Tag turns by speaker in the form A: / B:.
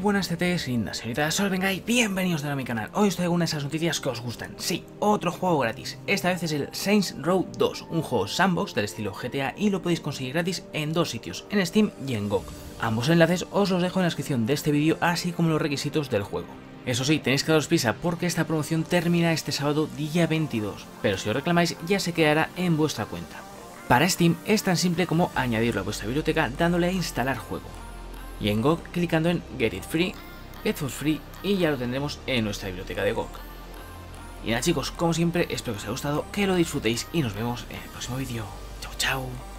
A: buenas CTs, lindas señoritas, soy Venga y bienvenidos de nuevo a mi canal. Hoy os traigo una de esas noticias que os gustan. Sí, otro juego gratis. Esta vez es el Saints Row 2, un juego sandbox del estilo GTA y lo podéis conseguir gratis en dos sitios, en Steam y en GOG. Ambos enlaces os los dejo en la descripción de este vídeo, así como los requisitos del juego. Eso sí, tenéis que daros prisa porque esta promoción termina este sábado día 22, pero si os reclamáis ya se quedará en vuestra cuenta. Para Steam es tan simple como añadirlo a vuestra biblioteca dándole a instalar juego. Y en GOG clicando en Get It Free, Get for Free y ya lo tendremos en nuestra biblioteca de GOG. Y nada chicos, como siempre espero que os haya gustado, que lo disfrutéis y nos vemos en el próximo vídeo. Chao chao.